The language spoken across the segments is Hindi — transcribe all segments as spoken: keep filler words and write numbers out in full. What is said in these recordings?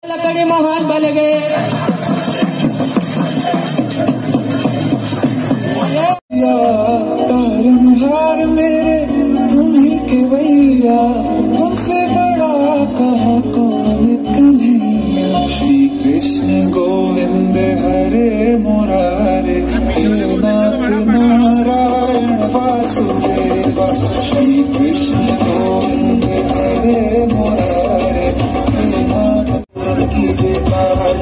लकड़ी महान बन गए। तारनहार मेरे तुम ही के भैया, तुमसे बड़ा कहा कौन कन्हैया। श्री कृष्ण गोविंद हरे मुरारे, हे नाथ नारायण वासुदेव। श्री कृष्ण गोविंद हरे मुरारे, हे नाथ कीजिए काज।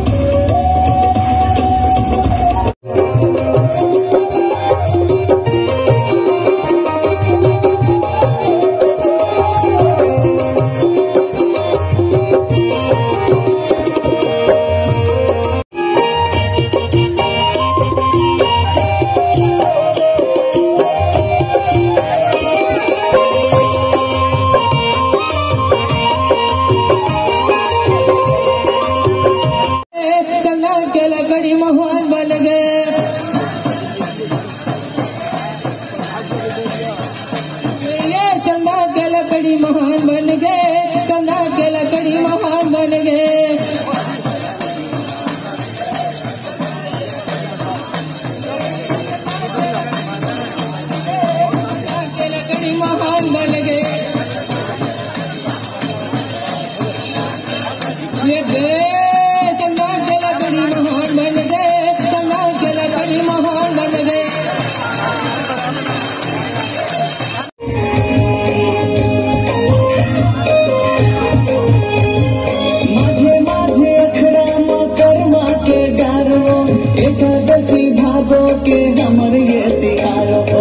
लकड़ी महान बन गए। ये चंदा के लकड़ी महान बन गए, चंदा के लकड़ी महान बन गए। चंदा के लकड़ी महान बन गए। ये एकादशी भादो के हमर ये तिहार हो,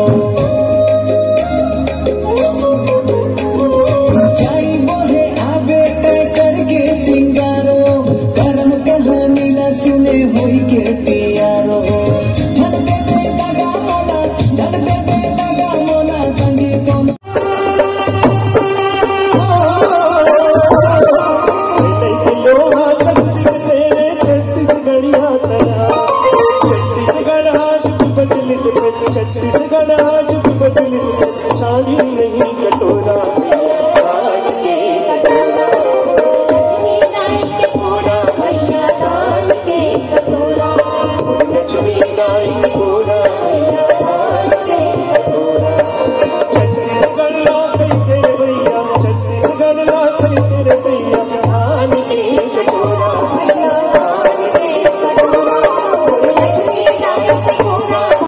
जाई बोहे आबे तय करके सिंगारो, करम कहानी ला सुने होई के तियारो। झट दे दे लगा मोला, झट दे दे लगा मोला, संगी कौन छत्तीसगढ़ आज बदली शादी नहीं कटोरा।